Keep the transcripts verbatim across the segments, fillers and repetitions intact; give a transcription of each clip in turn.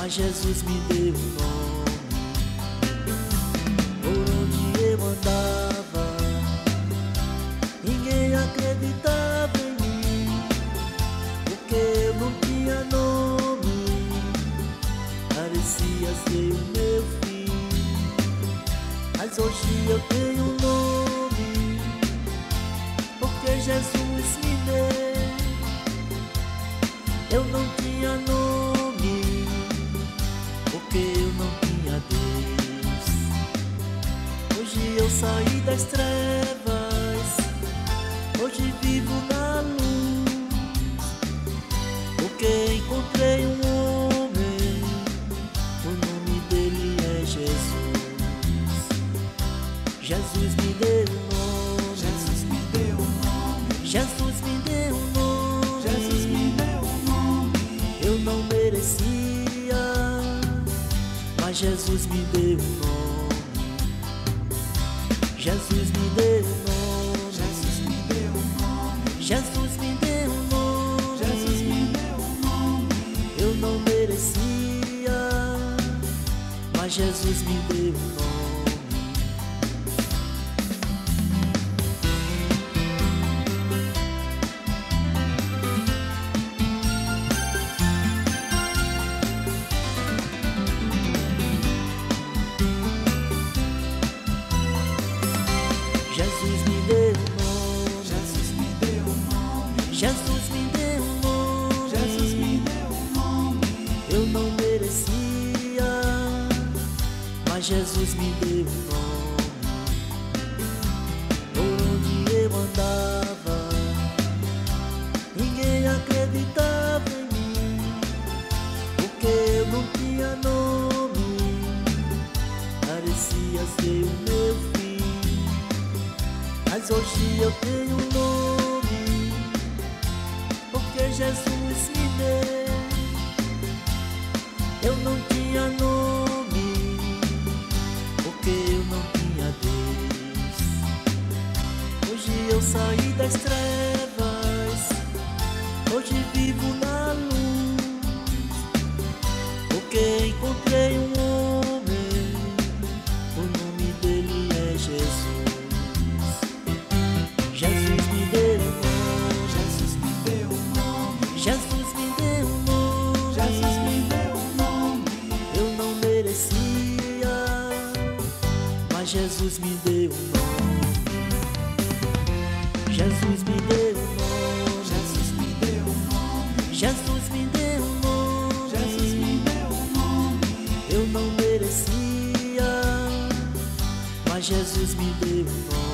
mas Jesus me deu um nome. Por onde eu andava, ninguém acreditava em mim, porque eu não tinha nome, parecia ser o meu fim. Mas hoje eu tenho um nome, porque Jesus me deu. Eu não tinha nome, porque eu não tinha Deus. Hoje eu saí das trevas, hoje vivo na luz, porque encontrei um homem, o nome dele é Jesus. Jesus me deu um nome, Jesus me deu um nome, Jesus me deu um nome, Jesus me deu um nome. eu não merecia, mas Jesus me deu um nome. Jesus me deu um nome, Jesus me deu um nome, Jesus me deu um nome, Jesus me deu um nome. eu não merecia, mas Jesus me deu um nome. Jesus me deu um nome, Jesus me deu um nome, Jesus me deu um nome, Jesus me deu um nome. eu não merecia, mas Jesus me deu um nome. Por onde eu andava, ninguém acreditava em mim, porque eu não tinha nome, parecia ser o meu fim. Mas hoje eu tenho um nome, porque Jesus me deu. Eu não tinha nome, porque eu não tinha Deus. Hoje eu saí das trevas, hoje vivo na luz, porque encontrei um homem, o nome dele é Jesus. Jesus me deu um nome, Jesus me deu um nome, Jesus me deu um nome, Jesus me deu um nome. eu não merecia, mas Jesus me deu um nome. Jesus me deu um nome, Jesus me deu um nome, Jesus me deu um nome, Jesus me deu um nome. eu não merecia, mas Jesus me deu um nome.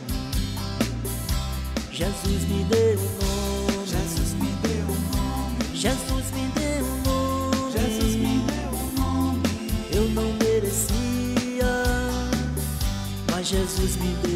Jesus me deu um nome, Jesus me deu um nome, Jesus me deu um nome, Jesus me deu um nome. eu não merecia, mas Jesus me deu